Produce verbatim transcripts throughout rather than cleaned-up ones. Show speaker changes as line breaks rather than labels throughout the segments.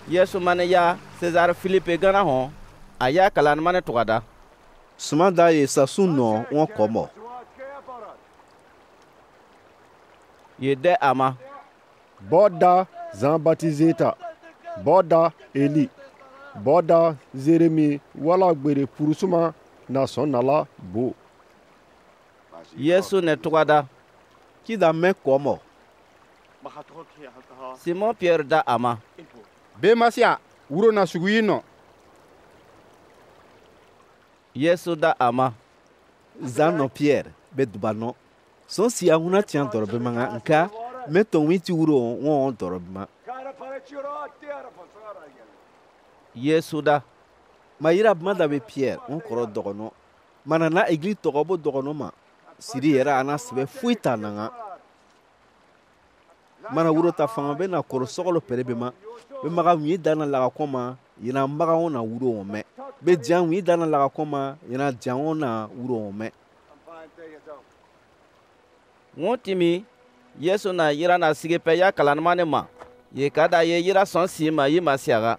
Yesu mane ya Cesar Philippe gana hon aya kalan mane tugada.
Sumanda ye sasu no won komo.
Ye de ama.
Boda Jean Baptiste, boda Eli, boda Jérémie wala gbere purusuma na son nala bo.
Yesu ne tugada.
Kida me komo.
Simon Pierre da ama.
Be masia wuro na sugu yino.
Yesu da ama.
Zano Pierre be dubano. Son si a una tian dorobe manga nka meton witi wuro won dorobe ma.
Yesu da.
Mayira bmada be Pierre on koro dogono. Manana église togobo dogono ma. Siri era ana sebe fuita nanga. Mana wuro ta fanga be na koro sogolo perebe ma. Be maga wi dana la koma yina maga ona wuro ome. Be jan wi dana la koma yina jan ona wuro ome.
Wotimi Yesu na yira na sige pe ya kalan mane ma. Ye kada ye yira son si ma yi masiaga.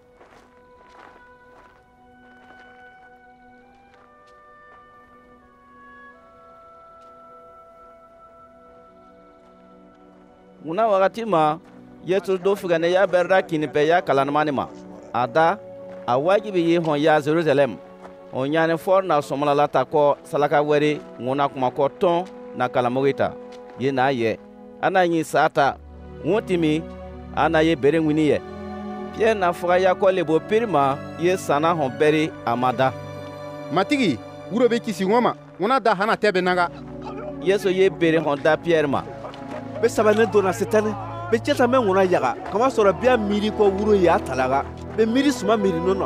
Una wakati ma Yesu do fugane ya berda kini pe ya kalan mane ma. Ada a wajibi ye hon ya Jerusalem. On nyane for na somala lata ko salaka weri ngona kuma ko ton na kalamogita. Ye na ye ana yin sata wotimi ana ye bere ngwini ye. Pierre na fuga ya ko lebo pirma ye sana hon beri amada.
Matigi wuro be kisi ngoma ngona da hana tebe naga.
Yesu ye bere hon da Pierre ma.
Be sabane dona setane be cheta me ngona yaga kama soro bia miri ko wuro ya talaga be miri suma miri nono.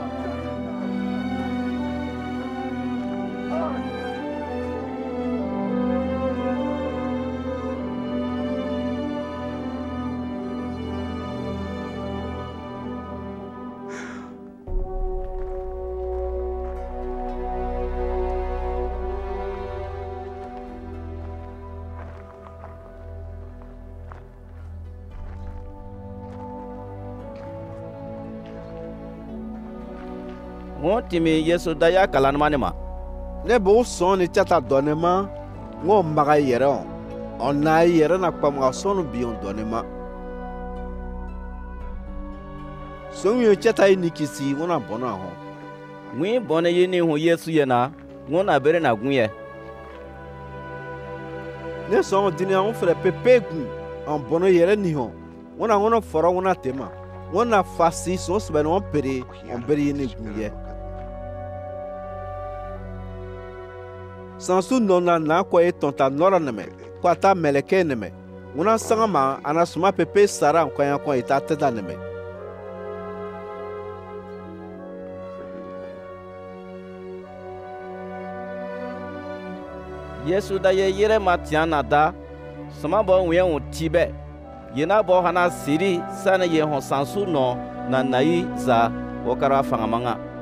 Wotimi Yesu da ya kalan mane ma.
Ne bo son ni chata donema ngo maga yere on. On na yere na kwa mga sonu biyon donema. Son yo chata ni kisi wona bono ho.
Wi bone ye ni hu Yesu ye na ngona bere na gunye.
Ne son dini on fere pepe gun on bono yere ni ho. Wona ngono foro wona tema. Wona fasi so sbe no pere on bere ni gunye. Sansu nona na kwa e tonta nora neme kwa ta meleke neme una sangama anasuma pepe sara kwa ya kwa ita teda neme.
Yesu da ye yire matiana da sama bo wen un tibe yena bo hana siri sana ye hon sansu no na nayi za okara fangamanga.